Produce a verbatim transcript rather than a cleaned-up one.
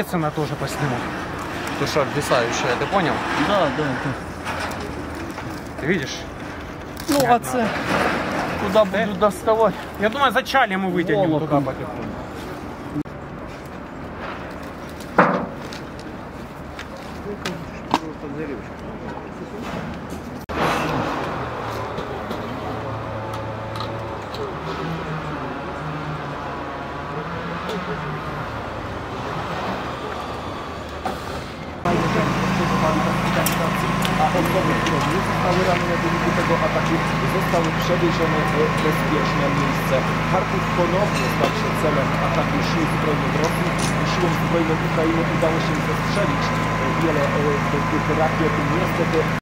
соответственно, тоже посниму. То, что обвисающее, ты понял? Да, да. Ты видишь? Ну, а це куда буду доставать? Я думаю, за чали мы вытянем Волоком. туда потихоньку. A osoby, które nie zostały ranne w wyniku tego ataku, zostały przewiezione w bezpieczne miejsce. Charków ponownie stał się celem ataku sił zbrojnych Rosji. Siłom zbrojnym Ukrainy udało się zestrzelić wiele tych rakiet. Niestety